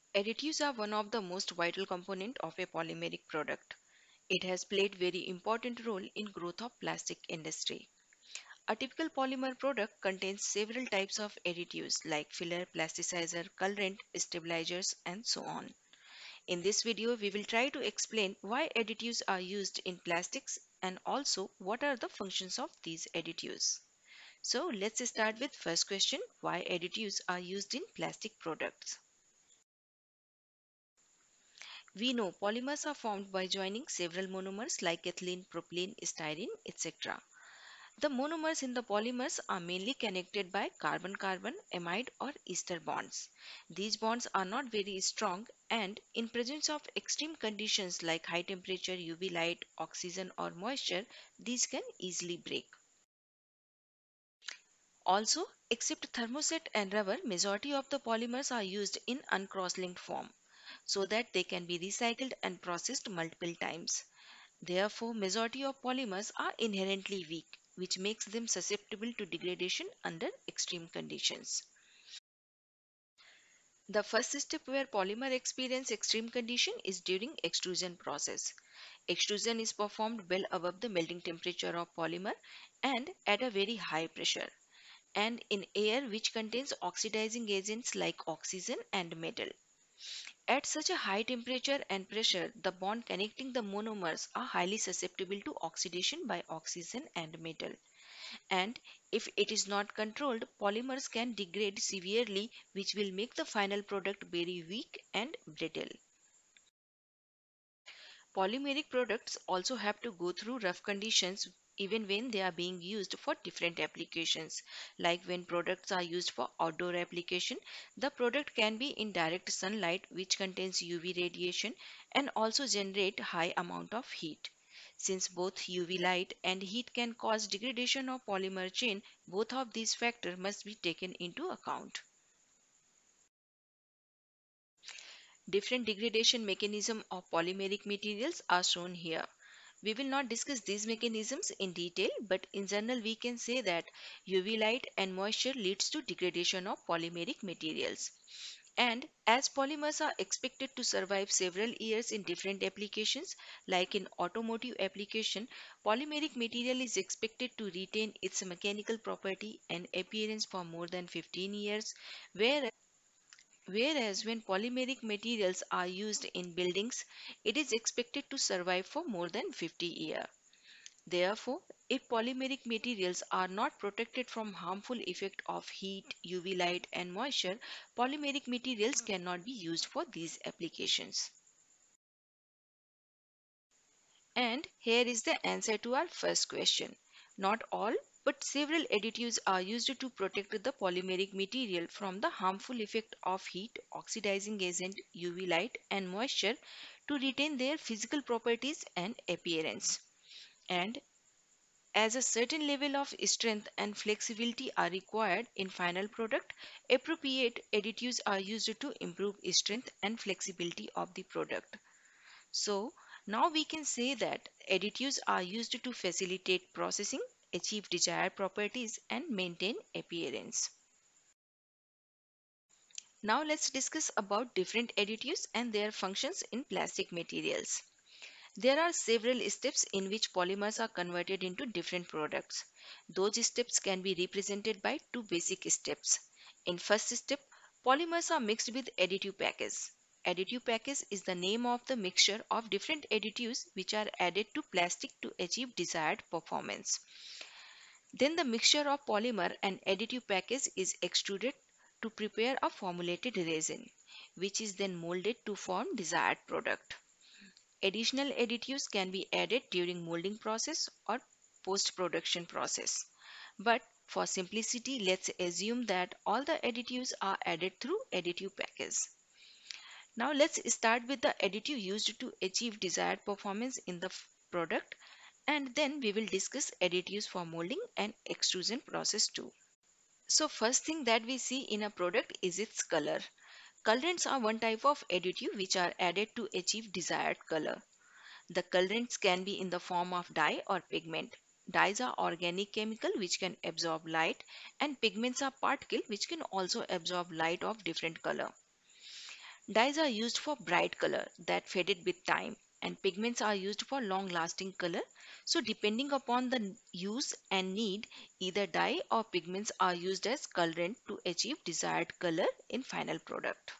Additives are one of the most vital component of a polymeric product. It has played very important role in growth of plastic industry. A typical polymer product contains several types of additives like filler, plasticizer, colorant, stabilizers, and so on. In this video, we will try to explain why additives are used in plastics and also what are the functions of these additives. So let's start with first question, why additives are used in plastic products. We know polymers are formed by joining several monomers like ethylene, propylene, styrene, etc. The monomers in the polymers are mainly connected by carbon-carbon, amide or ester bonds. These bonds are not very strong and in presence of extreme conditions like high temperature, UV light, oxygen or moisture, these can easily break. Also, except thermoset and rubber, majority of the polymers are used in uncross-linked form so that they can be recycled and processed multiple times. Therefore, majority of polymers are inherently weak, which makes them susceptible to degradation under extreme conditions. The first step where polymer experience extreme condition is during extrusion process. Extrusion is performed well above the melting temperature of polymer and at a very high pressure and in air which contains oxidizing agents like oxygen and metal. At such a high temperature and pressure, the bond connecting the monomers are highly susceptible to oxidation by oxygen and metal. And if it is not controlled, polymers can degrade severely, which will make the final product very weak and brittle. Polymeric products also have to go through rough conditions even when they are being used for different applications. Like when products are used for outdoor application, the product can be in direct sunlight which contains UV radiation and also generate high amount of heat. Since both UV light and heat can cause degradation of polymer chain, both of these factors must be taken into account. Different degradation mechanisms of polymeric materials are shown here. We will not discuss these mechanisms in detail, but in general we can say that UV light and moisture leads to degradation of polymeric materials. And as polymers are expected to survive several years in different applications, like in automotive application, polymeric material is expected to retain its mechanical property and appearance for more than 15 years, whereas when polymeric materials are used in buildings, it is expected to survive for more than 50 years. Therefore, if polymeric materials are not protected from harmful effect of heat, UV light and moisture, polymeric materials cannot be used for these applications. And here is the answer to our first question. Not all, but several additives are used to protect the polymeric material from the harmful effect of heat, oxidizing agent, UV light and moisture to retain their physical properties and appearance. And as a certain level of strength and flexibility are required in final product, appropriate additives are used to improve strength and flexibility of the product. So now we can say that additives are used to facilitate processing, achieve desired properties and maintain appearance. Now let's discuss about different additives and their functions in plastic materials. There are several steps in which polymers are converted into different products. Those steps can be represented by two basic steps. In first step, polymers are mixed with additive package. Additive package is the name of the mixture of different additives which are added to plastic to achieve desired performance. Then the mixture of polymer and additive package is extruded to prepare a formulated resin, which is then molded to form desired product. Additional additives can be added during molding process or post-production process. But for simplicity, let's assume that all the additives are added through additive package. Now let's start with the additive used to achieve desired performance in the product and then we will discuss additives for molding and extrusion process too. So first thing that we see in a product is its color. Colorants are one type of additive which are added to achieve desired color. The colorants can be in the form of dye or pigment. Dyes are organic chemical which can absorb light and pigments are particle which can also absorb light of different color. Dyes are used for bright color that faded with time, and pigments are used for long lasting color. So, depending upon the use and need, either dye or pigments are used as colorant to achieve desired color in final product.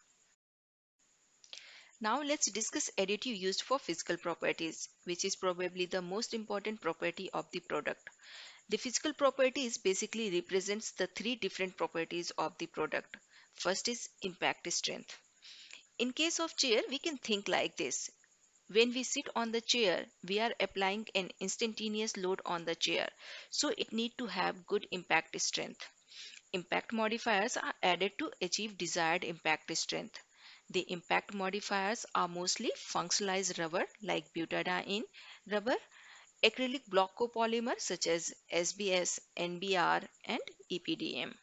Now, let's discuss additive used for physical properties, which is probably the most important property of the product. The physical properties basically represents the three different properties of the product. First is impact strength. In case of chair, we can think like this. When we sit on the chair, we are applying an instantaneous load on the chair. So it need to have good impact strength. Impact modifiers are added to achieve desired impact strength. The impact modifiers are mostly functionalized rubber like butadiene rubber, acrylic block copolymer such as SBS, NBR, and EPDM.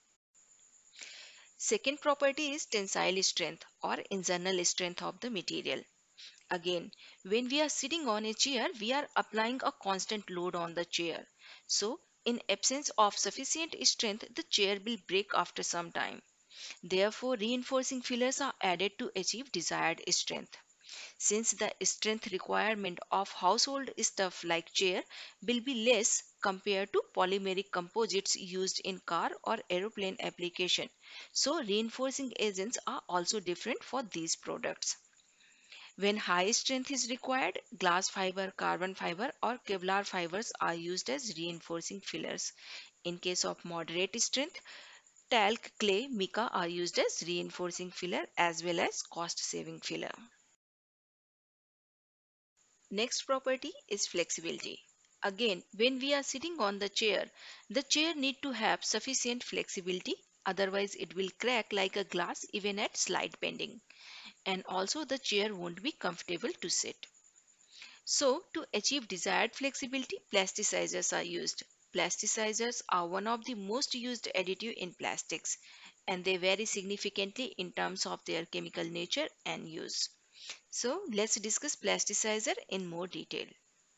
Second property is tensile strength or internal strength of the material. Again, when we are sitting on a chair, we are applying a constant load on the chair. So, in absence of sufficient strength, the chair will break after some time. Therefore, reinforcing fillers are added to achieve desired strength. Since the strength requirement of household stuff like chair will be less compared to polymeric composites used in car or aeroplane application. So, reinforcing agents are also different for these products. When high strength is required, glass fiber, carbon fiber, or Kevlar fibers are used as reinforcing fillers. In case of moderate strength, talc, clay, mica are used as reinforcing filler as well as cost saving filler. Next property is flexibility. Again, when we are sitting on the chair need to have sufficient flexibility, otherwise it will crack like a glass even at slight bending. And also the chair won't be comfortable to sit. So, to achieve desired flexibility, plasticizers are used. Plasticizers are one of the most used additive in plastics, and they vary significantly in terms of their chemical nature and use. So, let's discuss plasticizer in more detail.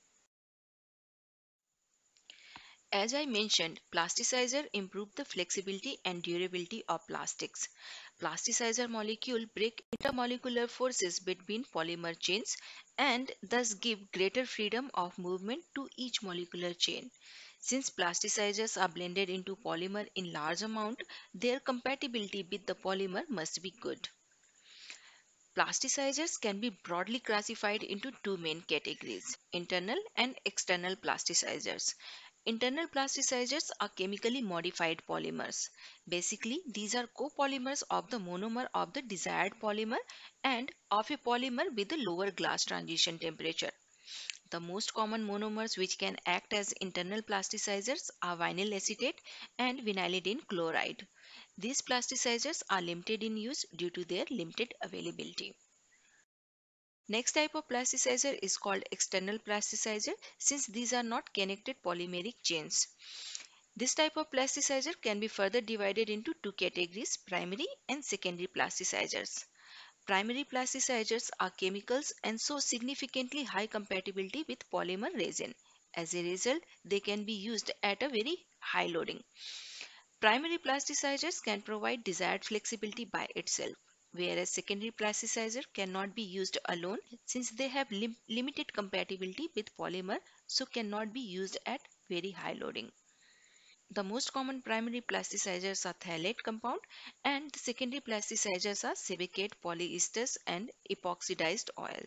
As I mentioned, plasticizer improve the flexibility and durability of plastics. Plasticizer molecule break intermolecular forces between polymer chains and thus give greater freedom of movement to each molecular chain. Since plasticizers are blended into polymer in large amount, their compatibility with the polymer must be good. Plasticizers can be broadly classified into two main categories: internal and external plasticizers. Internal plasticizers are chemically modified polymers. Basically, these are copolymers of the monomer of the desired polymer and of a polymer with a lower glass transition temperature. The most common monomers which can act as internal plasticizers are vinyl acetate and vinylidene chloride. These plasticizers are limited in use due to their limited availability. Next type of plasticizer is called external plasticizer since these are not connected polymeric chains. This type of plasticizer can be further divided into two categories: primary and secondary plasticizers. Primary plasticizers are chemicals and show significantly high compatibility with polymer resin. As a result, they can be used at a very high loading. Primary plasticizers can provide desired flexibility by itself, whereas secondary plasticizer cannot be used alone since they have limited compatibility with polymer, so cannot be used at very high loading. The most common primary plasticizers are phthalate compound and the secondary plasticizers are silicate polyesters and epoxidized oil.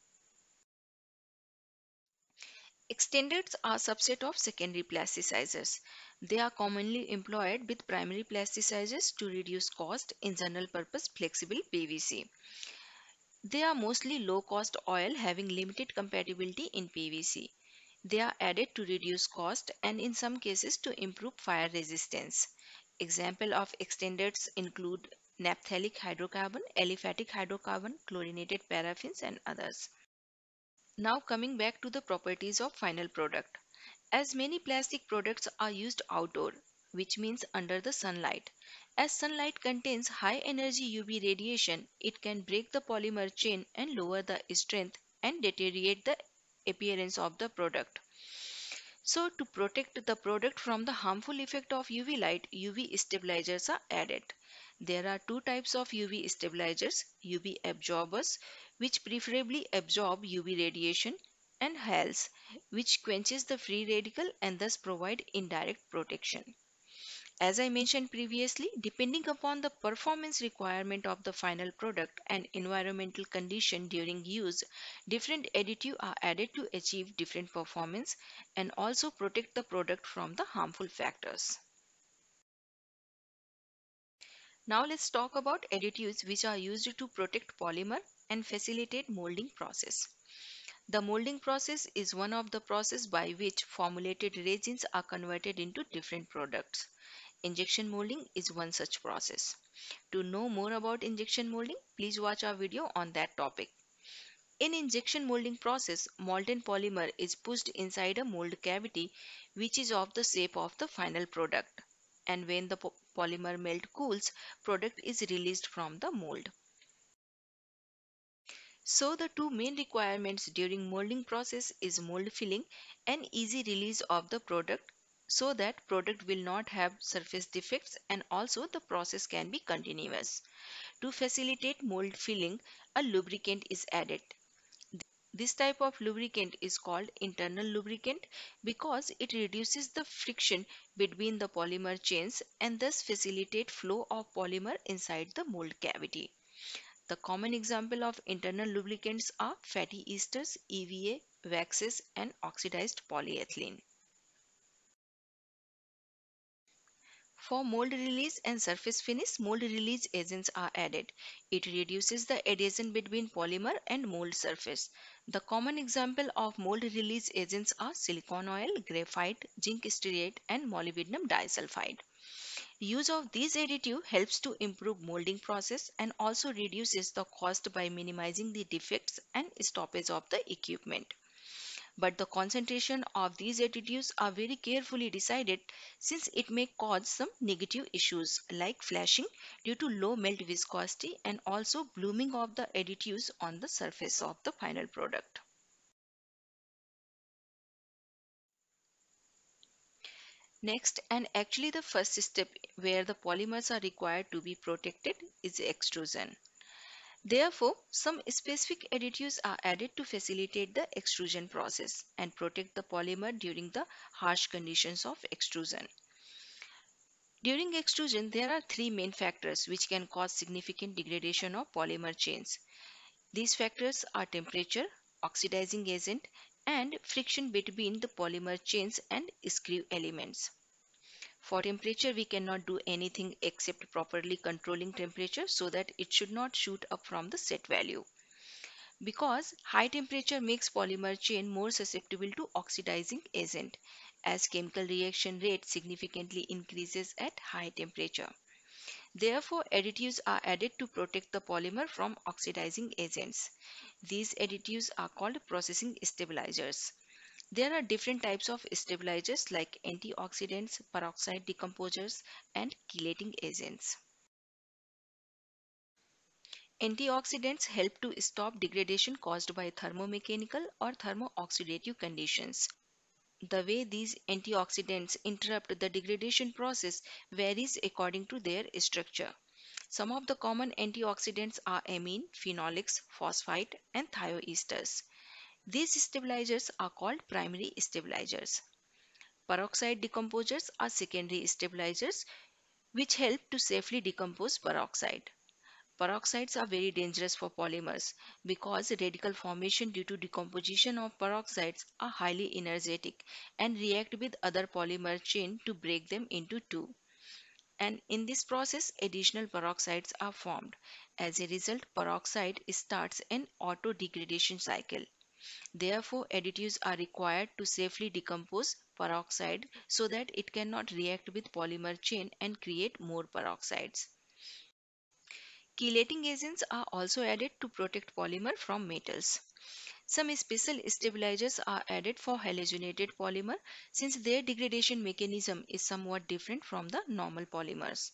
Extendeds are a subset of secondary plasticizers. They are commonly employed with primary plasticizers to reduce cost in general purpose flexible PVC. They are mostly low cost oil having limited compatibility in PVC. They are added to reduce cost and in some cases to improve fire resistance. Example of extendeds include naphthalic hydrocarbon, aliphatic hydrocarbon, chlorinated paraffins and others. Now coming back to the properties of final product. As many plastic products are used outdoor, which means under the sunlight. As sunlight contains high energy UV radiation, it can break the polymer chain and lower the strength and deteriorate the appearance of the product. So to protect the product from the harmful effect of UV light, UV stabilizers are added. There are two types of UV stabilizers: UV absorbers, which preferably absorb UV radiation, and HALs, which quenches the free radical and thus provide indirect protection. As I mentioned previously, depending upon the performance requirement of the final product and environmental condition during use, different additives are added to achieve different performance and also protect the product from the harmful factors. Now let's talk about additives which are used to protect polymer and facilitate molding process. The molding process is one of the process by which formulated resins are converted into different products. Injection molding is one such process. To know more about injection molding, please watch our video on that topic. In injection molding process, molten polymer is pushed inside a mold cavity which is of the shape of the final product. And when the polymer melt cools, product is released from the mold. So the two main requirements during molding process is mold filling and easy release of the product so that product will not have surface defects and also the process can be continuous. To facilitate mold filling, a lubricant is added. This type of lubricant is called internal lubricant because it reduces the friction between the polymer chains and thus facilitate flow of polymer inside the mold cavity. The common example of internal lubricants are fatty esters, EVA, waxes, and oxidized polyethylene. For mold release and surface finish, mold release agents are added. It reduces the adhesion between polymer and mold surface. The common example of mold release agents are silicone oil, graphite, zinc striate, and molybdenum disulfide. Use of these additives helps to improve molding process and also reduces the cost by minimizing the defects and stoppage of the equipment. But the concentration of these additives are very carefully decided since it may cause some negative issues like flashing due to low melt viscosity and also blooming of the additives on the surface of the final product. Next, and actually the first step where the polymers are required to be protected is extrusion. Therefore, some specific additives are added to facilitate the extrusion process and protect the polymer during the harsh conditions of extrusion. During extrusion, there are three main factors which can cause significant degradation of polymer chains. These factors are temperature, oxidizing agent, and friction between the polymer chains and screw elements. For temperature, we cannot do anything except properly controlling temperature so that it should not shoot up from the set value. Because high temperature makes polymer chain more susceptible to oxidizing agent as chemical reaction rate significantly increases at high temperature. Therefore, additives are added to protect the polymer from oxidizing agents. These additives are called processing stabilizers. There are different types of stabilizers like antioxidants, peroxide decomposers, and chelating agents. Antioxidants help to stop degradation caused by thermomechanical or thermooxidative conditions. The way these antioxidants interrupt the degradation process varies according to their structure. Some of the common antioxidants are amine, phenolics, phosphite, and thioesters. These stabilizers are called primary stabilizers. Peroxide decomposers are secondary stabilizers which help to safely decompose peroxide. Peroxides are very dangerous for polymers because radical formation due to decomposition of peroxides are highly energetic and react with other polymer chain to break them into two. And in this process, additional peroxides are formed. As a result, peroxide starts an auto-degradation cycle. Therefore, additives are required to safely decompose peroxide so that it cannot react with polymer chain and create more peroxides. Chelating agents are also added to protect polymer from metals. Some special stabilizers are added for halogenated polymer since their degradation mechanism is somewhat different from the normal polymers.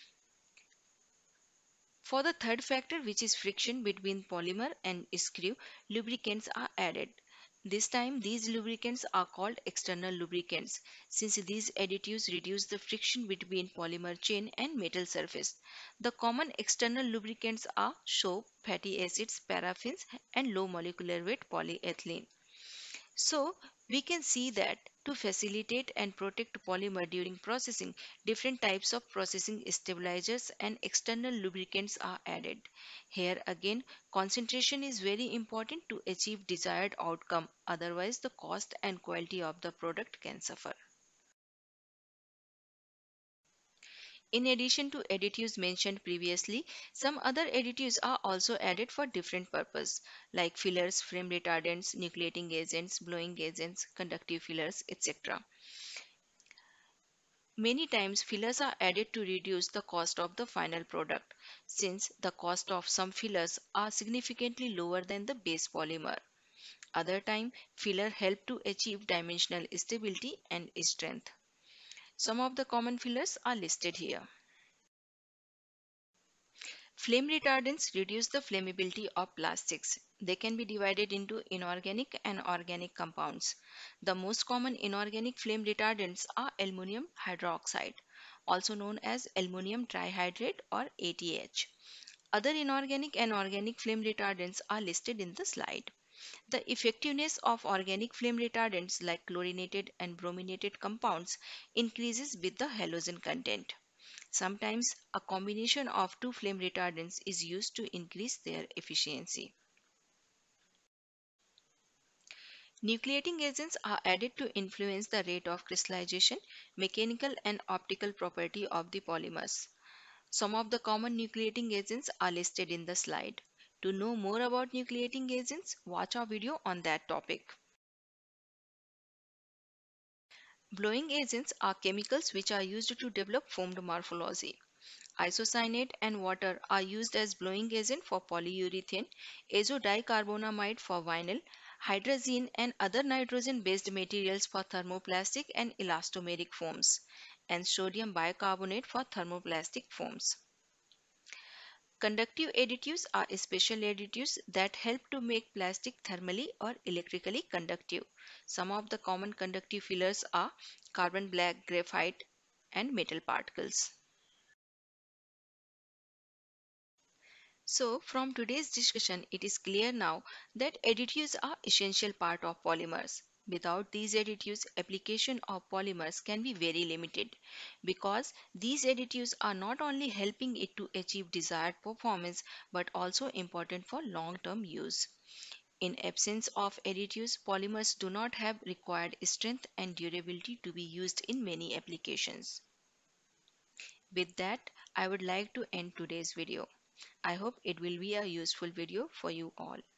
For the third factor, which is friction between polymer and screw, lubricants are added. This time, these lubricants are called external lubricants, since these additives reduce the friction between polymer chain and metal surface. The common external lubricants are soap, fatty acids, paraffins, and low molecular weight polyethylene. So, we can see that to facilitate and protect polymer during processing, different types of processing stabilizers and external lubricants are added. Here again, concentration is very important to achieve desired outcome, otherwise the cost and quality of the product can suffer. In addition to additives mentioned previously, some other additives are also added for different purpose, like fillers, flame retardants, nucleating agents, blowing agents, conductive fillers, etc. Many times fillers are added to reduce the cost of the final product, since the cost of some fillers are significantly lower than the base polymer. Other time, filler help to achieve dimensional stability and strength. Some of the common fillers are listed here. Flame retardants reduce the flammability of plastics. They can be divided into inorganic and organic compounds. The most common inorganic flame retardants are aluminum hydroxide, also known as aluminum trihydrate or ATH. Other inorganic and organic flame retardants are listed in the slide. The effectiveness of organic flame retardants like chlorinated and brominated compounds increases with the halogen content. Sometimes a combination of two flame retardants is used to increase their efficiency. Nucleating agents are added to influence the rate of crystallization, mechanical and optical property of the polymers. Some of the common nucleating agents are listed in the slide. To know more about nucleating agents, watch our video on that topic. Blowing agents are chemicals which are used to develop foamed morphology. Isocyanate and water are used as blowing agent for polyurethane, azodicarbonamide for vinyl, hydrazine and other nitrogen-based materials for thermoplastic and elastomeric foams, and sodium bicarbonate for thermoplastic foams. Conductive additives are special additives that help to make plastic thermally or electrically conductive. Some of the common conductive fillers are carbon black, graphite, and metal particles. So, from today's discussion, it is clear now that additives are essential part of polymers. Without these additives, application of polymers can be very limited because these additives are not only helping it to achieve desired performance but also important for long-term use. In absence of additives, polymers do not have required strength and durability to be used in many applications. With that, I would like to end today's video. I hope it will be a useful video for you all.